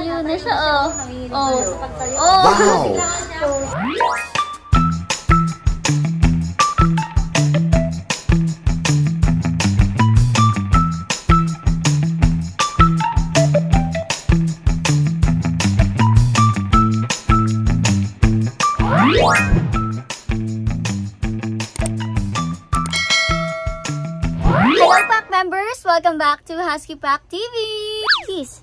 Tuyo na siya, oh. Oh. Oh. Wow! Hello Pack members! Welcome back to Husky Pack TV! Kiss!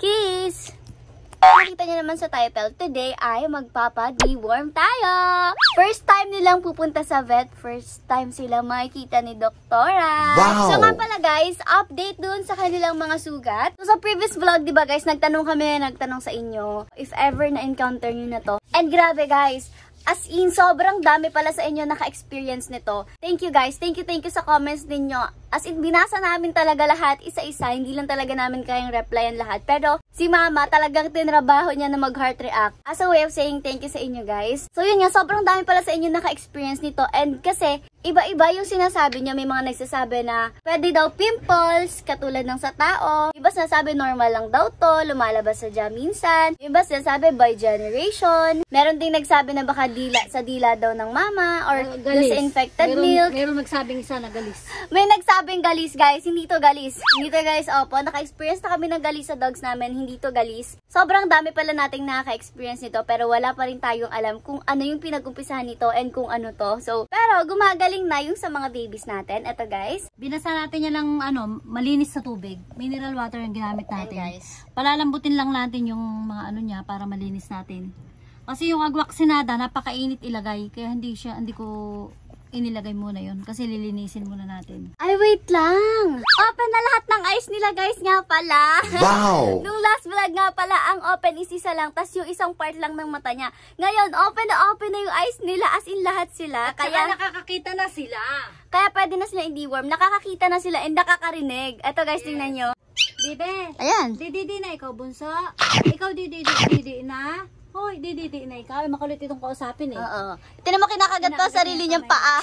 Kiss! Nakita niyo naman sa title, today ay magpapa-deworm tayo! First time nilang pupunta sa vet, first time sila makikita ni Doktora. Wow! So nga pala guys, update dun sa kanilang mga sugat. So sa previous vlog, di ba guys, nagtanong sa inyo if ever na-encounter nyo na to. And grabe guys, as in, sobrang dami pala sa inyo naka-experience nito. Thank you guys. Thank you sa comments ninyo. As in, binasa namin talaga lahat, isa-isa. Hindi lang talaga namin kayang replyan lahat. Pero, si Mama, talagang tinrabaho niya na mag-heart react. As a way of saying thank you sa inyo guys. So yun nga, sobrang dami pala sa inyo naka-experience nito. And kasi, iba-iba yung sinasabi niya. May mga nagsasabi na, pwede daw pimples, katulad ng sa tao. Iba sinasabi, normal lang daw to, lumalabas sa dyan minsan. Iba sinasabi, by generation. Meron ding nagsabi na baka sa dila daw ng mama, or sa infected milk. Meron nagsabing isa na galis. May nagsabing galis, guys. Hindi to galis. Hindi to guys, opo. Naka-experience na kami ng galis sa dogs namin. Hindi to galis. Sobrang dami pala nating nakaka-experience nito, pero wala pa rin tayong alam kung ano yung pinag-umpisahan nito and kung ano to. So, pero gumagaling na yung sa mga babies natin. Ito guys. Binasa natin yan lang malinis sa tubig. Mineral water yung ginamit natin. Ayan, guys. Palalambutin lang natin yung mga niya para malinis natin. Kasi yung agwaksinada, napakainit ilagay. Kaya hindi ko inilagay muna yun. Kasi lilinisin muna natin. Ay, wait lang. Open na lahat ng ice nila, guys, nga pala. Wow! Nung last vlog nga pala, ang open is isa lang. Tas yung isang part lang ng mata niya. Ngayon, open na yung eyes nila. As in, lahat sila. At kaya nakakakita na sila. Kaya pwede na sila i-deworm. Nakakakita na sila and nakakarinig. Eto, guys, tingnan nyo. Bebe. Ayan. Didi na ikaw, bunso. Ikaw, didi na. Hoy, didi na ikaw. Makulit itong kausapin eh. Oo. Tinan mo, kinakagat pa sarili niyang paa.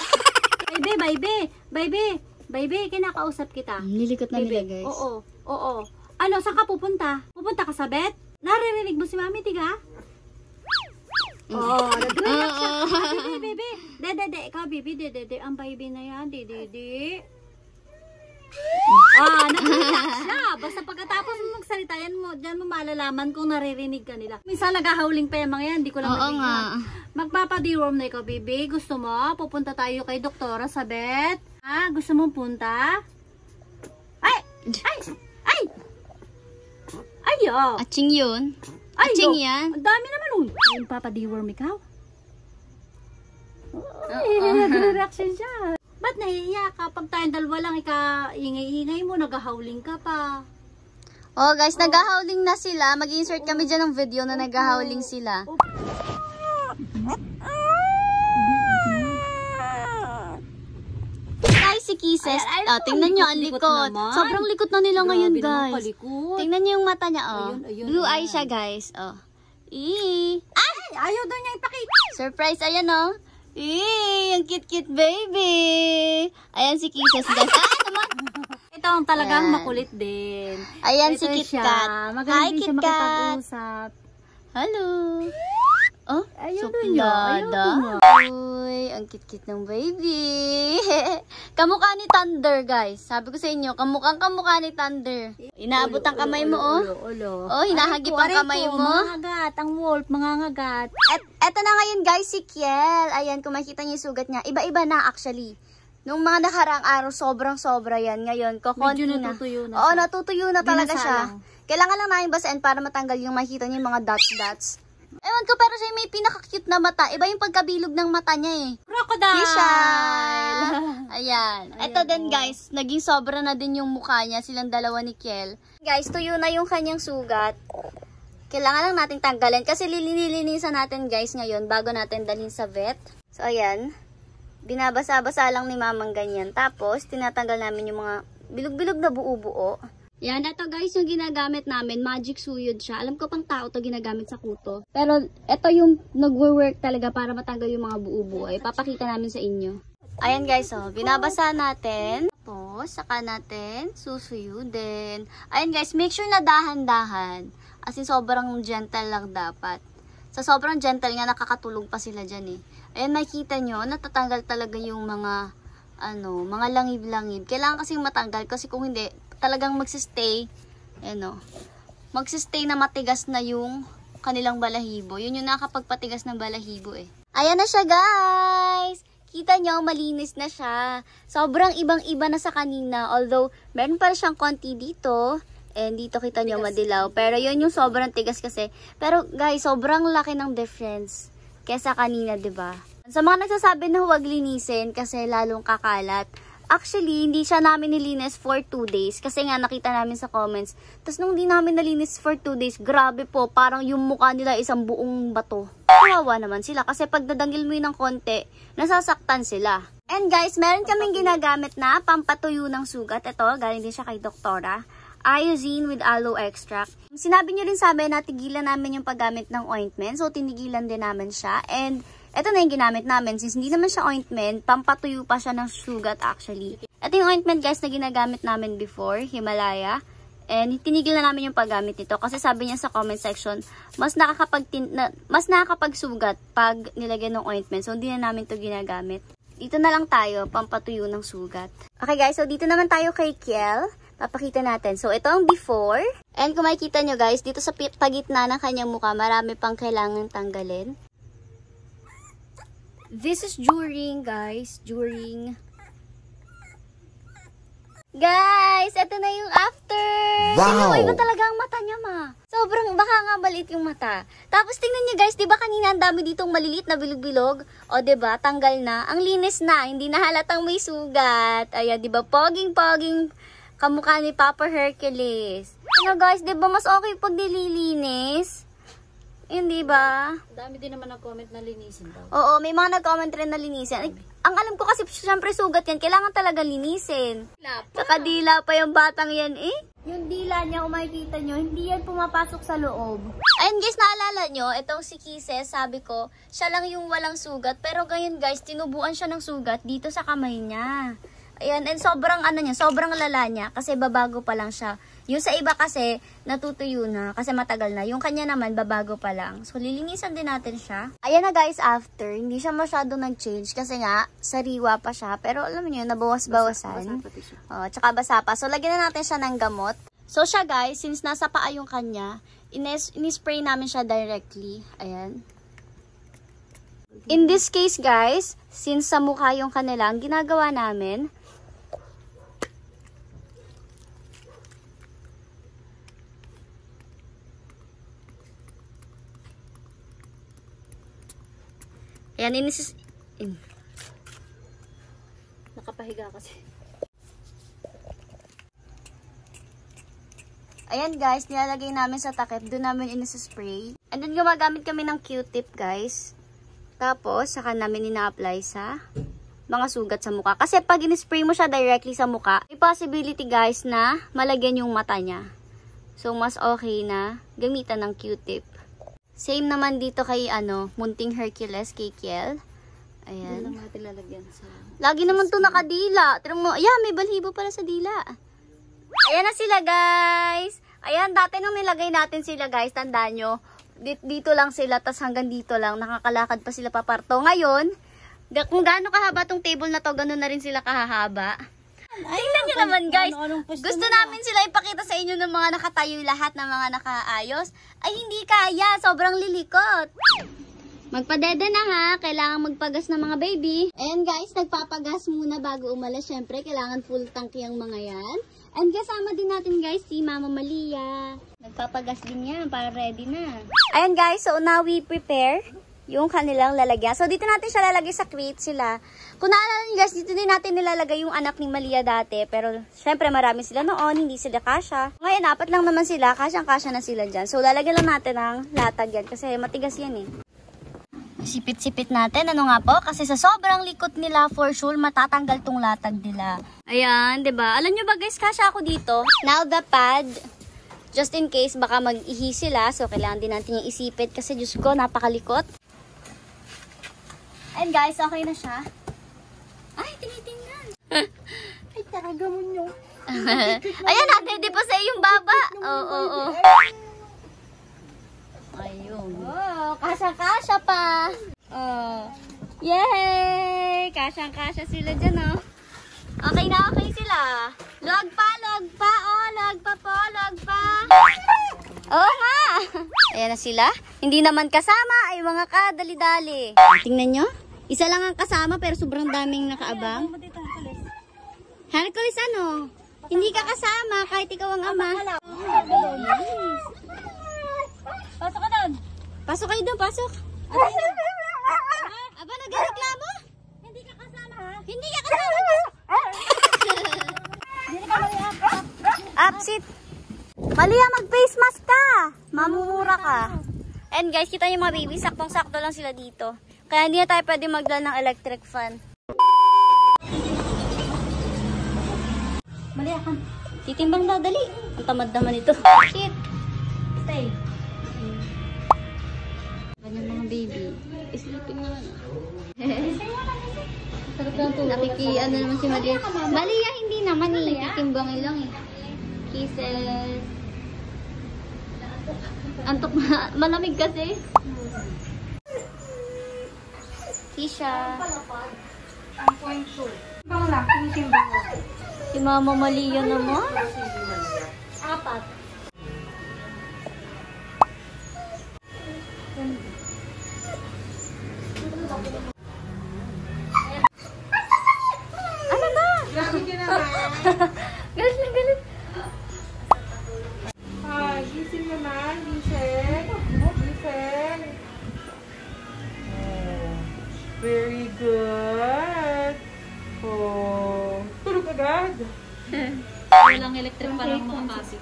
Baby, kinakausap kita. Lilikot na nila, guys. Oo. Ano, saan ka pupunta? Pupunta ka sa vet? Naririnig mo si Mami, tiga? Oo, nag-relax siya. Baby. Dede, ikaw, baby, dede. Ang baby na yan, dede. Nag-relax siya. Basta pagkatapos mo magsalita yan mo, dyan mo malalaman kung naririnig ka nila. Minsan naghahawling pa yung mga yan, hindi ko lang Oo nga. Magpapa-deworm na ikaw, baby. Gusto mo? Pupunta tayo kay doktora sa vet? Ha? Gusto mong punta? Ay! Aching yun. Aching yan. Ang dami naman nun. Magpapa-deworm ikaw? Nag-reaction siya. Ba't nahihiya ka? Pag tayong dalawa lang, ingay-ingay mo, naghahawling ka pa. Oh guys, naghahawling na sila. Mag-insert kami dyan ng video na naghahawling sila. Guys, si Kisses. Tingnan nyo, ang likot. Sobrang likot na nila ngayon, guys. Tingnan nyo yung mata niya, Blue eye siya, guys. Ay! Ayaw daw niya ipakita. Surprise, ayan, ang cute baby. Ayan si Kisses, guys. Naman. Ito ang talagang makulit din. Ayan Ito si Kit siya. Kat. Magaling Hi, din siya Kit Kat. makipag-usap. Hello. Ayaw suplada. mo. Uy, ang cute ng baby. Kamukha ni Thunder, guys. Sabi ko sa inyo, kamukha ni Thunder. Inaabot ang kamay mo, hinahagip ang kamay mo. Mangagat, ang wolf, mangangagat. Eto na ngayon, guys, si Kiel. Ayan, kung makikita niyo yung sugat niya. Iba-iba na, actually. Nung mga nakaraang araw, sobrang-sobra yan. Ngayon, kukonti na. Natutuyo na. Oo, natutuyo na talaga siya. Lang. Kailangan lang namin basahin para matanggal yung makikita niyo yung mga dots. Ewan ko, pero siya may pinaka-cute na mata. Iba yung pagkabilog ng mata niya Crocodile! Fischl! Ayan. Ito din, guys. Naging sobra na din yung mukha niya. Silang dalawa ni Kiel. Guys, tuyo na yung kanyang sugat. Kailangan lang nating tanggalin. Kasi lilinisan natin, guys, ngayon bago natin dalhin sa vet. So, ayan. Binabasa-basa lang ni mamang ganyan. Tapos, tinatanggal namin yung mga bilog-bilog na buo-buo. Yan, ito guys yung ginagamit namin. Magic suyod siya. Alam ko pang tao to ginagamit sa kuto. Pero ito yung nagwo-work talaga para matanggal yung mga buo-buo. Papakita namin sa inyo. Ayan guys, binabasa natin. Tapos, saka natin susuyudin. Ayan guys, make sure na dahan-dahan. As in, sobrang gentle lang dapat. Sa sobrang gentle nga, nakakatulog pa sila dyan eh. Ayan, makikita nyo, natatanggal talaga yung mga, mga langib-langib. Kailangan kasing matanggal kasi kung hindi, talagang magsistay, magsistay na matigas na yung kanilang balahibo. Yun yung nakakapagpatigas ng balahibo eh. Ayan na siya guys! Kita nyo, malinis na siya. Sobrang ibang-iba na sa kanina. Although, meron pa siyang konti dito. And dito kita nyo madilaw. Pero yun yung sobrang tigas kasi. Pero guys, sobrang laki ng difference kesa kanina, 'di ba? Sa mga nagsasabi na huwag linisin kasi lalong kakalat. Actually, hindi siya namin nilinis for 2 days. Kasi nga nakita namin sa comments. Tapos nung hindi namin nalinis for 2 days, grabe po, parang yung mukha nila isang buong bato. Kawawa naman sila kasi pag dadangil mo yun ng konti, nasasaktan sila. And guys, meron kaming ginagamit na pampatuyo ng sugat. Ito, galing din siya kay Doktora. Iodine with aloe extract. Sinabi niyo rin sa amin na tigilan namin yung paggamit ng ointment. So, tinigilan din namin siya. And, ito na yung ginamit namin. Since hindi naman siya ointment, pampatuyo pa siya ng sugat actually. Ito yung ointment guys na ginagamit namin before, Himalaya. And, tinigil na namin yung paggamit nito. Kasi sabi niya sa comment section, mas nakakapagsugat pag nilagyan ng ointment. So, hindi na namin to ginagamit. Dito na lang tayo, pampatuyo ng sugat. Okay guys, so dito naman tayo kay Kiel. Papakita natin. So, ito ang before. And kung makikita nyo guys, dito sa pagitna ng kanyang mukha, marami pang kailangan tanggalin. This is during, guys. Guys, ito na yung after. Wow! Tingnan mo, iba talaga ang mata niya, ma. Sobrang, baka nga maliit yung mata. Tapos, tingnan niyo guys, di ba kanina ang dami ditong maliliit na bilog-bilog? O, di ba, tanggal na. Ang linis na, hindi na halatang may sugat. Ayan, di ba, poging-poging kamukha ni Papa Hercules. Guys, di ba mas okay pag nililinis? Hindi ba? Dami din naman nag-comment na linisin daw. Oo, may mga nag-comment rin na linisin. Ang alam ko kasi, syempre sugat yan, kailangan talaga linisin. Saka dila pa yung batang yan eh. Yung dila niya, kung makikita nyo, hindi yan pumapasok sa loob. Ayun guys, naalala nyo, itong si Kisses, sabi ko, siya lang yung walang sugat. Pero ngayon guys, tinubuan siya ng sugat dito sa kamay niya. Ayan, and sobrang sobrang lala niya kasi babago pa lang siya. Yung sa iba kasi natutuyo na kasi matagal na. Yung kanya naman babago pa lang. So lilinisan din natin siya. Ayan na guys, after hindi siya masyado nag-change kasi nga sariwa pa siya. Pero alam niyo, nabawas-bawasan. Oh, tsaka basa pa. So lagyan na natin siya ng gamot. So siya guys, since nasa paa yung kanya, in-spray namin siya directly. Ayan. In this case guys, since sa mukha yung kanila, ang ginagawa namin, ayan, Nakapahiga kasi. ayan guys, nilalagay namin sa takip, doon namin inispray. And then gumagamit kami ng Q-tip guys. Tapos, saka namin ina-apply sa mga sugat sa mukha. Kasi pag in-spray mo siya directly sa mukha, may possibility guys na malagyan yung mata niya. So, mas okay na gamitan ng Q-tip. Same naman dito kay Munting Hercules, kay Kiel. Ayan. Hindi lang natin lalagyan sa... Lagi naman to nakadila. Tignan mo, ayan, may balhibo pala sa dila. Ayan na sila guys. Ayan, dati nung nilagay natin sila guys, tandaan nyo, dito lang sila, tas hanggang dito lang, nakakalakad pa sila paparto. Ngayon, kung gaano kahaba tong table na to, gano'n na rin sila kahahaba. Tingnan nyo naman guys, gusto namin sila ipakita sa inyo ng mga nakatayo lahat, ng mga nakaayos. Ay hindi kaya, sobrang lilikot. Magpadede na ha, kailangan magpagas ng mga baby. And guys, nagpapagas muna bago umalis. Syempre, kailangan full tank yung mga yan. And kasama din natin guys si Mama Malia. Nagpapagas din yan para ready na. Ayan guys, so now we prepare yung kanilang lalagyan. So dito natin siya lalagay sa crate sila. Kung naalala nyo guys, dito din natin nilalagay yung anak ni Malia dati. Pero syempre marami sila noon, hindi sila kasya. Ngayon, 4 lang naman sila, kasyang-kasya na sila dyan. So lalagyan lang natin ng latag yan kasi matigas yan eh. Sipit-sipit natin. Ano nga po? Kasi sa sobrang likot nila, for sure, matatanggal tong latag nila. Ayan, 'di ba? Alam nyo ba guys, kasya ako dito. Now the pad, just in case baka mag-ihi sila. So, kailangan din natin yung isipit kasi Diyos ko, napakalikot. And guys, okay na siya. Ay, tinitingnan. Ay, tarago. nyo. Ayan, nadede pa sa yung baba. Oo. Ayun. Oh, kasya-kasya pa. Oh. Yay! Kasyang-kasya sila dyan, oh. Okay na okay sila. Log pa. Oh, log pa. Oo nga. Ayan na sila. Hindi naman kasama ay mga kadali-dali. Tingnan nyo. Isa lang ang kasama pero sobrang daming nakaabang. Hercules ano? Hindi ka kasama kahit ikaw ang ama. Pasok ka doon. Pasok kayo doon, pasok. Aba, nagreklamo? Hindi ka kasama ha? Hindi ka kasama. Hindi ka mali Upsit. Malia, mag-face mask ka. Mamumura ka. And guys, kita niyo mga baby, saktong-sakto lang sila dito. Kaya hindi na tayo pwede magdala ng electric fan. Mali ako. Titimbang daw, dali. Ang tamad naman ito. Shit. Stay. Ganyan mga baby. Sleeping naman. Ano naman si Malia. Malia, hindi naman eh. Titimbangin lang eh. Kisses. Antok malamig kasi. Kisha. Si Mama Malia naman. 4. Ano na? Galit na galit. Gising naman, gising. Gising. Oh, very good. Oh, tulog agad. Walang electric pa lang mga kasi.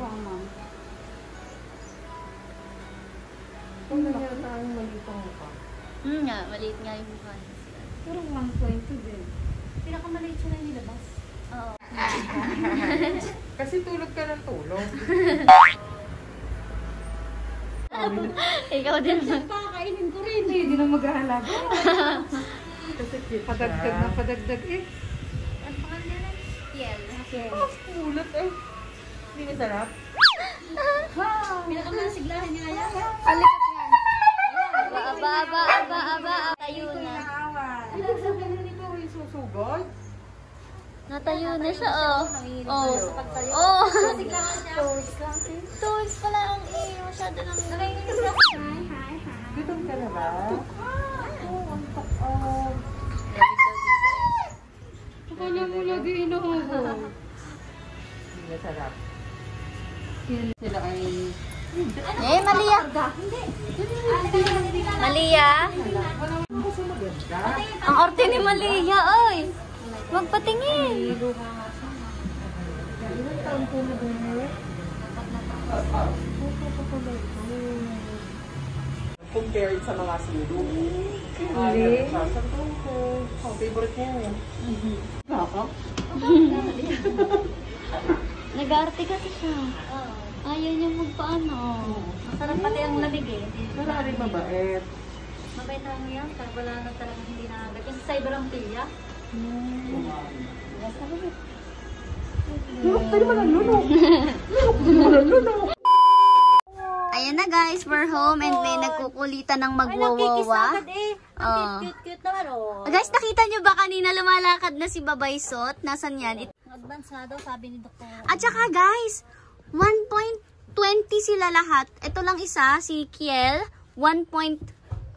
Kung nangyata ang maliit ang mukha. Nga, maliit nga yung mukha. Pero 1.2 din. Pinakamaliit siya na nilabas. Oo. Kasi tulog ka ng tulog. Ikaw din naman. Pakakainin ko rin. Hindi na maghahalaga. Kasi padagdag na padagdag eh. Ang pangalan na? Kiel. Oh, kulot eh. Hindi na sarap. Pinakamasiglahan niya yan. Alikat nga. Aba. Tayo na. Ibig sabihin nito ay susugod. Natayo na siya, oh. Oh. Toys pala ang masyado lang. Gutom ka na ba? Oo, ang takot. Akala mo lagi inahubo. Hindi na sarap. Sila ay... Malia. Malia. Ang orte ni Malia, oy. Magpatingin. Compared sa mga silo. Hindi. Ang favorite niya eh. Nag-arte kasi siya. Ayaw niya magpaano. Masarap pati ang lamig eh. Marami mabait. Mabait lang yan. Wala na talagang hindi nakagat. Yung sa ibarang pilya. Pwede ba nalunok? Nalunok. Ayan na guys, we're home and may nagkukulitan ng magwawawa. Ang cute-cute naman oh. Guys, nakita nyo ba kanina lumalakad na si Babaysot? Nasan yan? Advance nga daw sabi ni Dr. At saka guys, 1.20 sila lahat. Ito lang isa, si Kiel, 1.15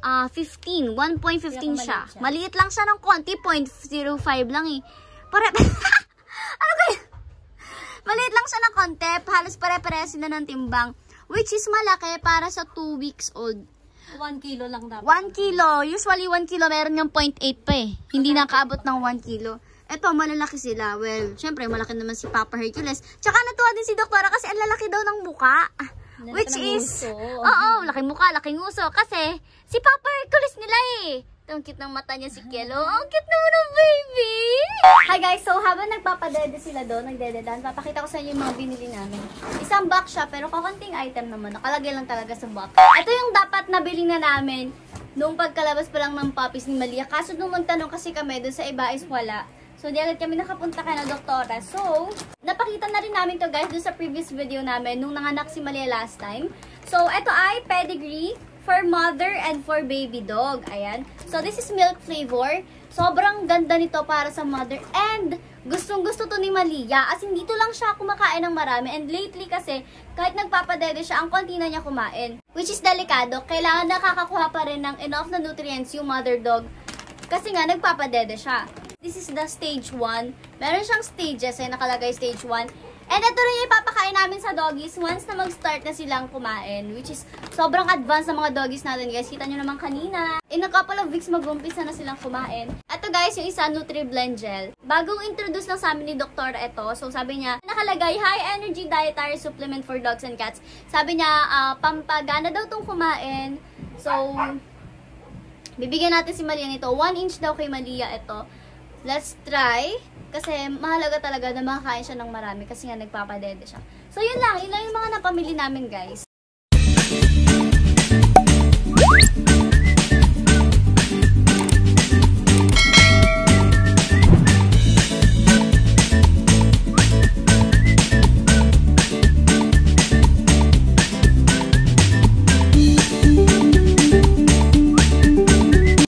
siya. Maliit lang siya ng konti, 0.05 lang eh. Ano kaya? Maliit lang siya ng konti, halos pare-pareha sila ng timbang. Which is malaki para sa 2 weeks old. 1 kilo lang dapat. 1 kilo. Usually 1 kilo, meron yung 0.8 pa eh. Hindi nakaabot ng 1 kilo. Eto, malalaki sila. Well, syempre, malaki naman si Papa Hercules. Tsaka natuwa din si Doktora kasi ang lalaki daw ng muka. Which is, oo, laking muka, laking uso. Kasi, si Papa Hercules nila eh. Ang cute ng mata niya si Kielo. Ang cute naman ng baby! Hi guys, so habang nagpapadede sila doon, nagdededan, papakita ko sa inyo yung mga binili namin. Isang box siya, pero kakunting item naman. Nakalagay lang talaga sa box. Ito yung dapat nabili na namin nung pagkalabas pa lang ng puppies ni Malia. Kaso nung magtanong kasi kami, doon sa iba is wala. So, di agad kami nakapunta kay na doktora. So, napakita na rin namin to guys doon sa previous video namin nung nanganak si Malia last time. So, ito ay pedigree for mother and for baby dog. Ayan. So, this is milk flavor. Sobrang ganda nito para sa mother. And, gustong-gusto to ni Malia. As in, dito lang siya kumakain ng marami. And lately kasi, kahit nagpapadede siya, ang konti na niya kumain. Which is delikado. Kailangan nakakakuha pa rin ng enough na nutrients yung mother dog. Kasi nga, nagpapadede siya. This is the stage 1. Meron siyang stages. Ay, nakalagay stage 1. And ito rin yung ipapakain namin sa doggies once na mag-start na silang kumain. Which is, sobrang advanced na mga doggies natin, guys. Kita nyo naman kanina. In a couple of weeks, mag-umpisa na silang kumain. Ito, guys, yung isa, Nutri-Blend Gel. Bagong introduce lang sa amin ni Doktor ito. So, sabi niya, nakalagay, high energy dietary supplement for dogs and cats. Sabi niya, pampagana daw tong kumain. So, bibigyan natin si Malia nito. 1 inch daw kay Malia ito. Let's try. Kasi mahalaga talaga na makakain siya ng marami kasi nga nagpapadede siya. So, yun lang yung mga napamili namin, guys.